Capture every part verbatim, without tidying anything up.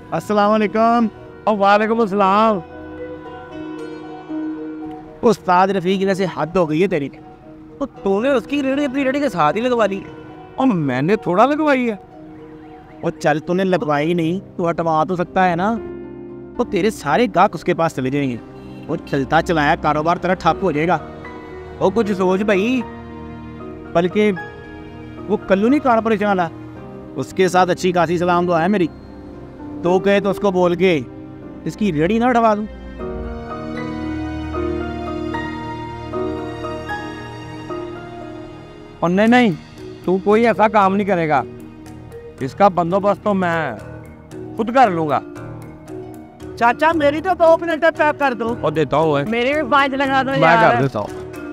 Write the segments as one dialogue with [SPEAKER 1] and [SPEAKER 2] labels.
[SPEAKER 1] अस्सलाम वालेकुम।
[SPEAKER 2] और वालेकुम अस्सलाम।
[SPEAKER 1] उस्ताद रफीक जैसे हद हो गई है तेरी। तो तूने उसकी रेडी अपनी रेडी के साथ ही लगवा ली
[SPEAKER 2] और मैंने थोड़ा लगवाई है।
[SPEAKER 1] और चल तूने लगवाई नहीं तो हटवा तो सकता है ना। तो तेरे सारे गाहक उसके पास चले जाएंगे। वो चलता चलाया कारोबार तेरा ठप हो जाएगा। वो कुछ सोच भाई। बल्कि वो कल्लू नहीं कार परेशान वाला, उसके साथ अच्छी खासी सलाम दुआ है मेरी। तो कहे तो उसको बोल के इसकी रेडी ना उठवा दूं।
[SPEAKER 2] और नहीं नहीं, तू कोई ऐसा काम नहीं करेगा। इसका बंदोबस्त तो मैं खुद कर लूंगा।
[SPEAKER 1] चाचा मेरी तो दो मिनट पैक कर दो।
[SPEAKER 2] और देता हूँ
[SPEAKER 1] मेरे भी पाँच लगा दो
[SPEAKER 2] मैं
[SPEAKER 1] यार।
[SPEAKER 2] कर देता हूँ।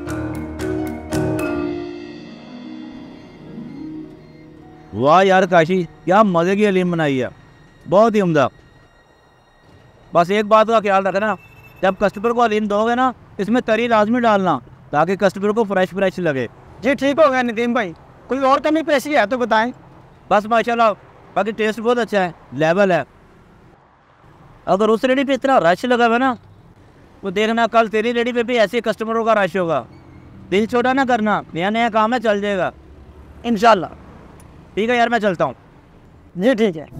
[SPEAKER 1] वाह यार काशी, क्या मजे की हलीम बनाई है, बहुत ही उम्दा। बस एक बात का ख्याल रखना, जब कस्टमर को हलीम दोगे ना, इसमें तरी लाजमी डालना ताकि कस्टमर को फ्रेश फ्रेश लगे। जी ठीक हो गया नितिन भाई। कोई और कमी पेशी है तो बताएं। बस माशाल्लाह, बाकी टेस्ट बहुत अच्छा है, लेवल है। अगर उस रेडी पे इतना रश लगा हुआ ना, तो देखना कल तेरी रेडी पे भी ऐसे कस्टमरों का रश होगा। दिल छोटा ना करना, नया नया काम है, चल जाएगा इंशाल्लाह। ठीक है यार, मैं चलता हूँ। जी ठीक है।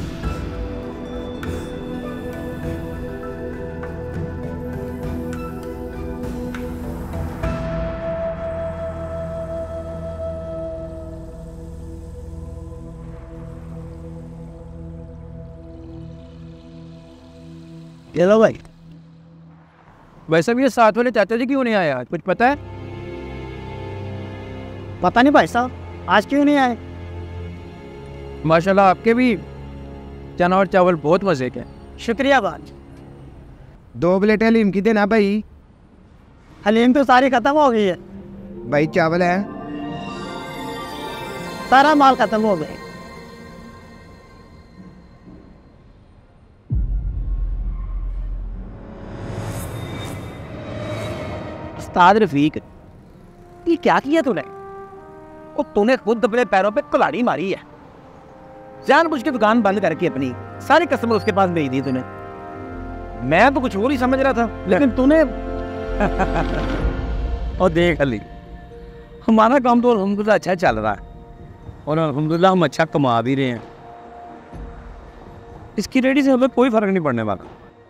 [SPEAKER 1] ये लो भाई।
[SPEAKER 2] वैसे भी ये साथ वाले चाचा जी क्यों नहीं आए आज, कुछ पता है?
[SPEAKER 1] पता नहीं भाई साहब, आज क्यों नहीं आए।
[SPEAKER 2] माशाल्लाह आपके भी चना और चावल बहुत मजे के।
[SPEAKER 1] शुक्रिया भाई।
[SPEAKER 3] दो प्लेट हलीम की देना भाई।
[SPEAKER 1] हलीम तो सारी खत्म हो गई है
[SPEAKER 3] भाई। चावल है,
[SPEAKER 1] सारा माल खत्म हो गया। उस्ताद रफीक, ये क्या किया तूने? वो तूने खुद अपने पैरों पे कुल्हाड़ी मारी है। जानबूझ के दुकान बंद करके अपनी सारे कस्टमर उसके पास भेज दिए तूने। मैं तो कुछ और ही समझ रहा था, लेकिन तूने
[SPEAKER 2] और देख अली, हमारा काम तो अल्हम्दुलिल्लाह अच्छा चल रहा है और अल्हम्दुलिल्लाह हम अच्छा कमा भी रहे हैं। इसकी रेडी से हमें कोई फर्क नहीं पड़ने वाला।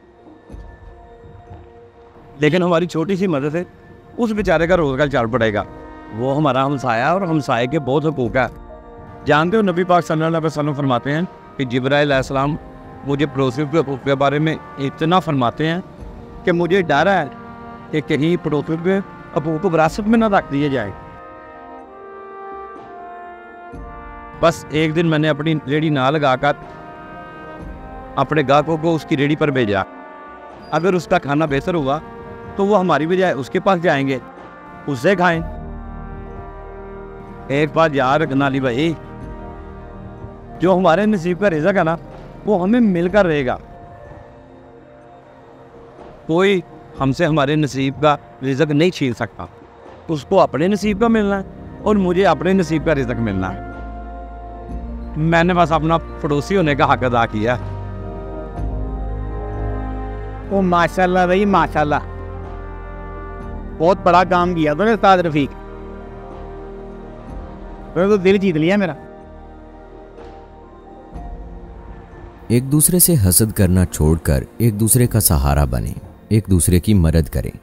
[SPEAKER 2] लेकिन हमारी छोटी सी मदद है, उस बेचारे का रोजगार चल पड़ेगा। वो हमारा हमसाया और हमसाए के बहुत हुकूक है। जानते हो नबी पाक सल्लल्लाहु अलैहि वसल्लम फरमाते हैं कि जिब्राइल अलैहिस्सलाम मुझे पड़ोसियों के हुकूक के बारे में इतना फरमाते हैं कि मुझे डर है कि कहीं पड़ोसियों के हुकूक को विरासत में ना रख दिए जाए। बस एक दिन मैंने अपनी रेडी ना लगाकर अपने ग्राहकों को उसकी रेडी पर भेजा। अगर उसका खाना बेहतर हुआ तो वो हमारी बजाय उसके पास जाएंगे, उससे खाएं। एक बात याद रखना अली भाई, जो हमारे नसीब का रिज़्क़ है ना, वो हमें मिलकर रहेगा। कोई हमसे हमारे नसीब का रिज़्क़ नहीं छीन सकता। उसको अपने नसीब का मिलना है और मुझे अपने नसीब का रिज़्क़ मिलना है। मैंने बस अपना पड़ोसी होने का हक अदा किया।
[SPEAKER 1] ओ माशाल्लाह भाई माशाल्लाह, बहुत बड़ा काम किया तूने उस्ताद रफीक। तूने तो दिल जीत लिया मेरा।
[SPEAKER 4] एक दूसरे से हसद करना छोड़कर एक दूसरे का सहारा बने, एक दूसरे की मदद करें।